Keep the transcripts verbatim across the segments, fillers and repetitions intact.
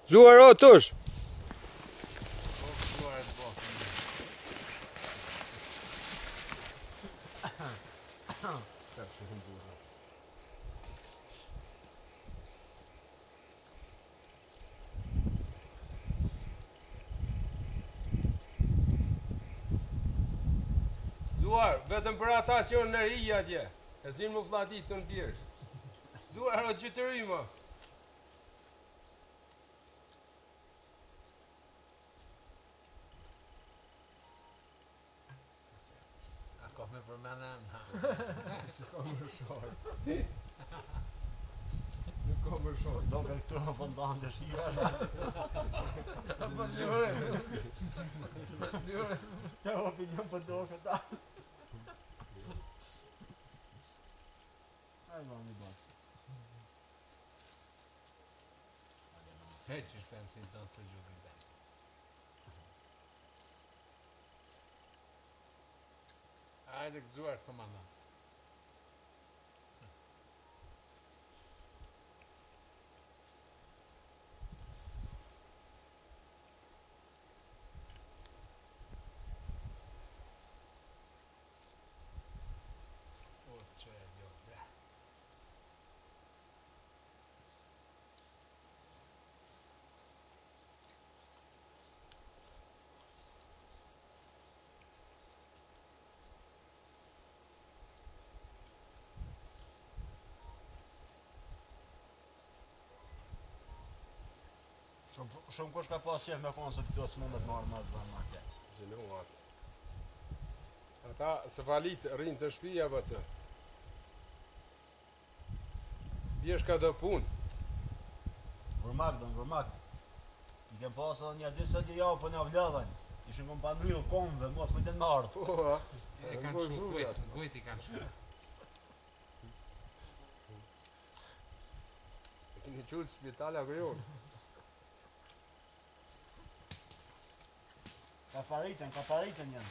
Zuar o tush. Zuar, vetëm për ata që janë në ri atje. E zinë më fllatit të në bjersh. Zuar o gjytëri më. A ka me përmenem? S'ka më shorë. Nuk ka më shorë. Do me këtu në fondan të shira. Apo njëre. Njëre. Te opinion për do këta. Aj ma një bas. Heq është pensin të në së gjugin dhe. Ajde këzuar komandant. O, që e jo, bre. Shumë, shumë kush ka pas qef me konë se këtu së mundet marrë ma të zanë ma keq. Gjenuat. Ata se falit rinë të shpija për që. Bjesh ka do pun. Vërmak, do në vërmak. I kem pas edhe një dy sot i javë për një vladhen. Ishin kom pa ndryllë komëve, mos me të në ardhë. Po, a? E kanë shumë gujt, gujt i kanë shumë. E kini qullë spitale ako jonë. Ka faritën, ka faritën janë.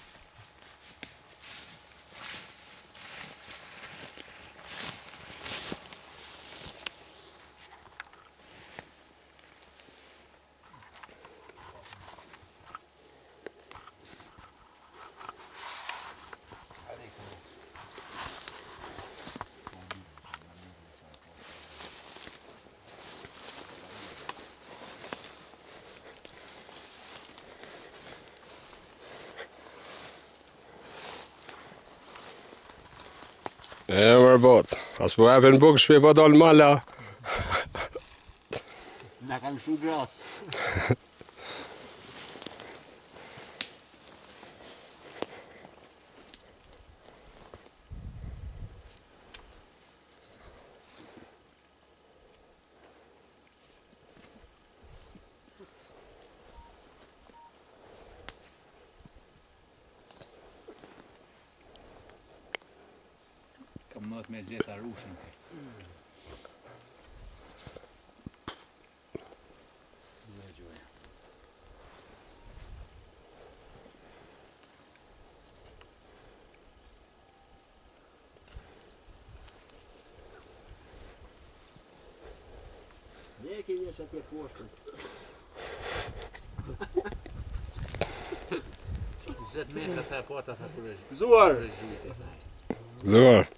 E mërë botë, as po epen bukë shpe pa dalë mala. Na kanë shumë gratë. Kam not me gjeta rushën të. Dhe gjuja. Ne ke jesh atje poshtës. njëzet metra të e pota të kërë. Zuar! Zuar.